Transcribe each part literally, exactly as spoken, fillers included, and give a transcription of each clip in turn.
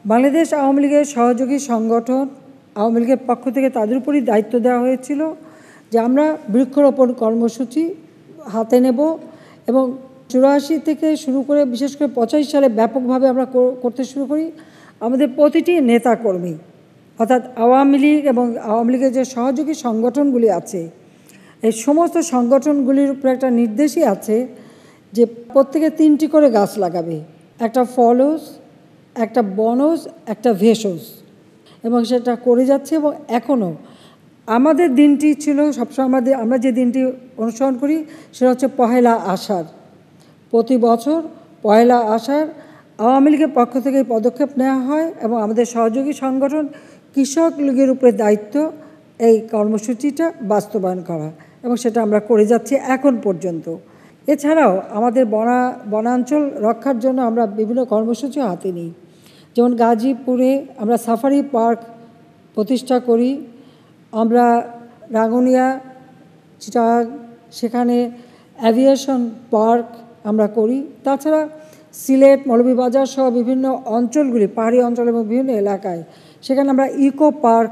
বাংলাদেশ আওয়ামী লীগের সহযোগী সংগঠন আওয়ামী লীগের পক্ষ থেকে তাদের উপরই দায়িত্ব দেওয়া হয়েছিল যে আমরা বৃক্ষরোপণ কর্মসূচি হাতে নেব এবং চুরাশি থেকে শুরু করে বিশেষ করে পঁচাশি সালে ব্যাপকভাবে আমরা করতে শুরু করি। আমাদের প্রতিটি নেতাকর্মী অর্থাৎ আওয়ামী লীগ এবং আওয়ামী লীগের যে সহযোগী সংগঠনগুলি আছে এই সমস্ত সংগঠনগুলির উপরে একটা নির্দেশই আছে যে প্রত্যেকে তিনটি করে গাছ লাগাবে, একটা ফলজ, একটা বনজ, একটা ভেষজ, এবং সেটা করে যাচ্ছে। এবং এখনও আমাদের দিনটি ছিল সবসময় আমাদের আমরা যে দিনটি অনুসরণ করি সেটা হচ্ছে পহেলা আষাঢ়। প্রতি বছর পহেলা আষাঢ় আওয়ামী লীগের পক্ষ থেকে এই পদক্ষেপ নেওয়া হয় এবং আমাদের সহযোগী সংগঠন কৃষক লীগের উপরে দায়িত্ব এই কর্মসূচিটা বাস্তবায়ন করা, এবং সেটা আমরা করে যাচ্ছি এখন পর্যন্ত। এছাড়াও আমাদের বনা বনাঞ্চল রক্ষার জন্য আমরা বিভিন্ন কর্মসূচি হাতে নিই। যেমন গাজীপুরে আমরা সাফারি পার্ক প্রতিষ্ঠা করি, আমরা রাঙ্গুনিয়া চিটাগাং সেখানে অ্যাভিয়েশন পার্ক আমরা করি। তাছাড়া সিলেট, মৌলভীবাজার সহ বিভিন্ন অঞ্চলগুলি, পাহাড়ি অঞ্চল এবং বিভিন্ন এলাকায় সেখানে আমরা ইকো পার্ক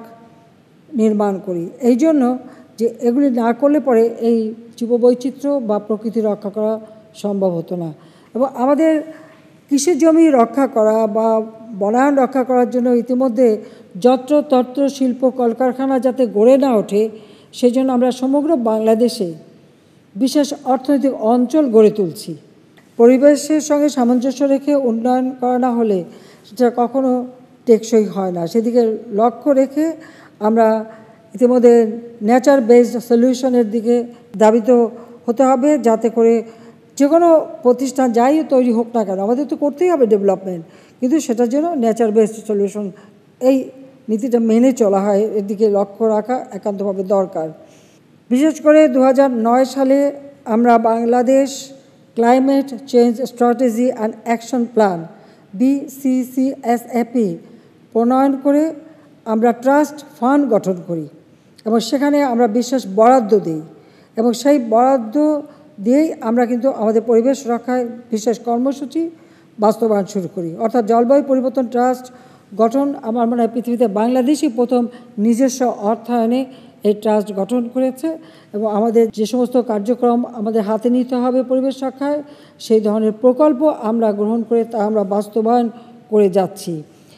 নির্মাণ করি। এই জন্য যে এগুলি না করলে পরে এই জীববৈচিত্র্য বা প্রকৃতি রক্ষা করা সম্ভব হতো না। এবং আমাদের কৃষি জমি রক্ষা করা বা বনায়ন রক্ষা করার জন্য ইতিমধ্যে যত্রতত্র শিল্প কলকারখানা যাতে গড়ে না ওঠে সেই জন্য আমরা সমগ্র বাংলাদেশে বিশেষ অর্থনৈতিক অঞ্চল গড়ে তুলছি। পরিবেশের সঙ্গে সামঞ্জস্য রেখে উন্নয়ন করা না হলে সেটা কখনো টেকসই হয় না। সেদিকে লক্ষ্য রেখে আমরা ইতিমধ্যে নেচার বেসড সলিউশনের দিকে ধাবিত হতে হবে, যাতে করে যে কোনো প্রতিষ্ঠান যাই তৈরি হোক না কেন আমাদের তো করতেই হবে ডেভেলপমেন্ট, কিন্তু সেটার জন্য নেচার বেসড সলিউশন এই নীতিটা মেনে চলা হয়, এর দিকে লক্ষ্য রাখা একান্তভাবে দরকার। বিশেষ করে দু হাজার নয় সালে আমরা Bangladesh climate change strategy and action plan B C C S A P প্রণয়ন করে আমরা ট্রাস্ট ফান্ড গঠন করি এবং সেখানে আমরা বিশেষ বরাদ্দ দিই এবং সেই বরাদ্দ দিয়েই আমরা কিন্তু আমাদের পরিবেশ রক্ষায় বিশেষ কর্মসূচি বাস্তবায়ন শুরু করি। অর্থাৎ জলবায়ু পরিবর্তন ট্রাস্ট গঠন আমার মনে হয় পৃথিবীতে বাংলাদেশই প্রথম নিজস্ব অর্থায়নে এই ট্রাস্ট গঠন করেছে এবং আমাদের যে সমস্ত কার্যক্রম আমাদের হাতে নিতে হবে পরিবেশ রক্ষায় সেই ধরনের প্রকল্প আমরা গ্রহণ করে তা আমরা বাস্তবায়ন করে যাচ্ছি।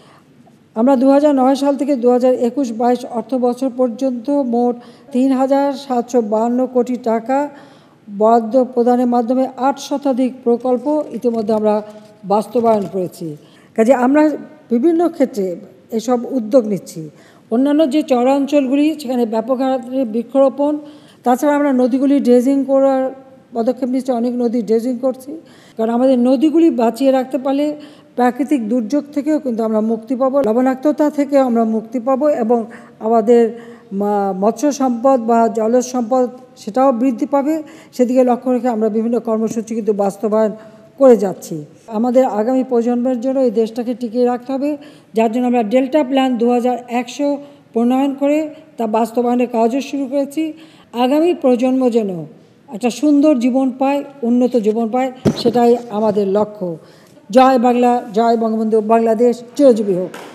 আমরা দু হাজার নয় সাল থেকে দু হাজার একুশ বাইশ অর্থ বছর পর্যন্ত মোট তিন হাজার সাতশো বাহান্ন কোটি টাকা বরাদ্দ প্রদানের মাধ্যমে আট শতাধিক প্রকল্প ইতিমধ্যে আমরা বাস্তবায়ন করেছি। কাজে আমরা বিভিন্ন ক্ষেত্রে এসব উদ্যোগ নিচ্ছি। অন্যান্য যে চরাঞ্চলগুলি সেখানে ব্যাপক হারে বৃক্ষরোপণ, তাছাড়া আমরা নদীগুলি ড্রেজিং করার পদক্ষেপ নিচ্ছি, অনেক নদী ড্রেজিং করছি, কারণ আমাদের নদীগুলি বাঁচিয়ে রাখতে পারলে প্রাকৃতিক দুর্যোগ থেকেও কিন্তু আমরা মুক্তি পাবো, লবণাক্ততা থেকেও আমরা মুক্তি পাবো এবং আমাদের মৎস্য সম্পদ বা জলজ সম্পদ সেটাও বৃদ্ধি পাবে। সেদিকে লক্ষ্য রেখে আমরা বিভিন্ন কর্মসূচি কিন্তু বাস্তবায়ন করে যাচ্ছি। আমাদের আগামী প্রজন্মের জন্য এই দেশটাকে টিকিয়ে রাখতে হবে, যার জন্য আমরা ডেল্টা প্ল্যান দু হাজার একশো প্রণয়ন করে তা বাস্তবায়নের কাজও শুরু করেছি। আগামী প্রজন্ম যেন একটা সুন্দর জীবন পায়, উন্নত জীবন পায়, সেটাই আমাদের লক্ষ্য। জয় বাংলা, জয় বঙ্গবন্ধু, বাংলাদেশ চিরজীবী হোক।